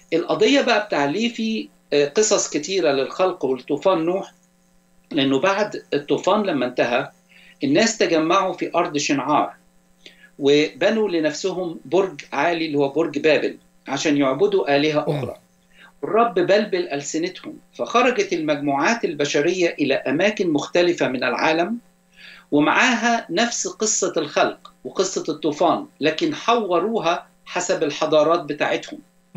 القضية بقى بتاع ليه في قصص كتيرة للخلق والطوفان نوح، لأنه بعد الطوفان لما انتهى الناس تجمعوا في أرض شنعار وبنوا لنفسهم برج عالي اللي هو برج بابل عشان يعبدوا آلهة أخرى. الرب بلبل ألسنتهم، فخرجت المجموعات البشرية إلى أماكن مختلفة من العالم، ومعاها نفس قصة الخلق وقصة الطوفان، لكن حوروها حسب الحضارات بتاعتهم.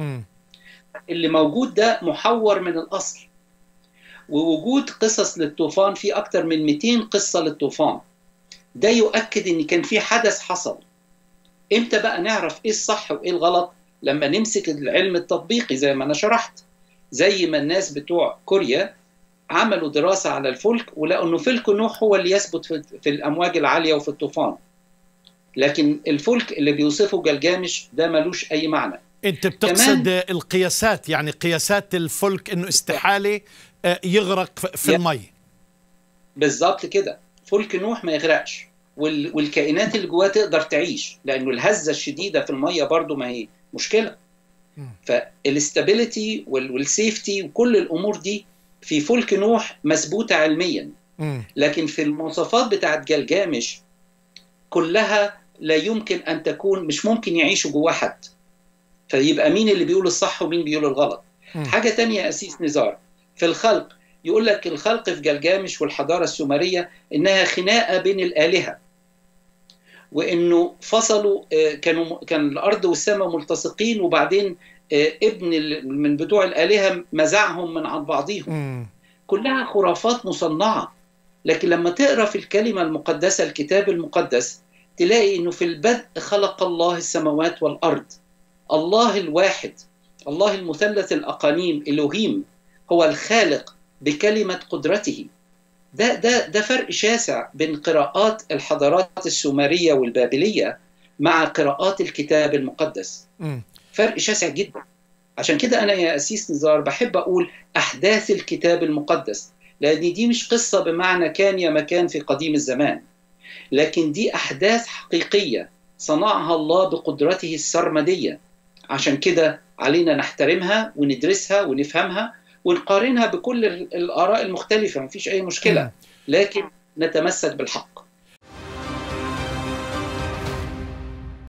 اللي موجود ده محور من الأصل. ووجود قصص للطوفان، في أكتر من 200 قصة للطوفان، ده يؤكد إن كان في حدث حصل. إمتى بقى نعرف إيه الصح وإيه الغلط؟ لما نمسك العلم التطبيقي زي ما أنا شرحت، زي ما الناس بتوع كوريا عملوا دراسة على الفلك ولقوا إنه فلك نوح هو اللي يثبت في الأمواج العالية وفي الطوفان، لكن الفلك اللي بيوصفه جلجامش ده ملوش أي معنى. أنت بتقصد القياسات، يعني قياسات الفلك إنه استحالة يغرق في المي. بالظبط كده، فلك نوح ما يغرقش، والكائنات اللي جواه تقدر تعيش، لأنه الهزة الشديدة في المية برضو ما هي مشكلة. فالاستابيليتي والسيفتي وكل الأمور دي في فلك نوح مثبوتة علميا، لكن في المواصفات بتاعت جلجامش كلها لا يمكن أن تكون، مش ممكن يعيشوا جواه حد. فيبقى مين اللي بيقول الصح ومين بيقول الغلط؟ حاجة تانية يا أسيس نزار، في الخلق يقول لك الخلق في جلجامش والحضارة السومرية إنها خناقة بين الآلهة، وإنه فصلوا، كان الأرض والسماء ملتصقين، وبعدين ابن من بتوع الآلهة مزعهم من عن بعضهم. كلها خرافات مصنعة. لكن لما تقرأ في الكلمة المقدسة الكتاب المقدس تلاقي إنه في البدء خلق الله السماوات والأرض. الله الواحد، الله المثلث الأقانيم، إلوهيم، هو الخالق بكلمة قدرته. ده فرق شاسع بين قراءات الحضارات السومرية والبابلية مع قراءات الكتاب المقدس. فرق شاسع جدا. عشان كده أنا يا أسيس نزار بحب أقول أحداث الكتاب المقدس، لأن دي مش قصة بمعنى كان يا مكان في قديم الزمان، لكن دي أحداث حقيقية صنعها الله بقدرته السرمدية. عشان كده علينا نحترمها وندرسها ونفهمها ونقارنها بكل الآراء المختلفة، مفيش أي مشكلة، لكن نتمسك بالحق.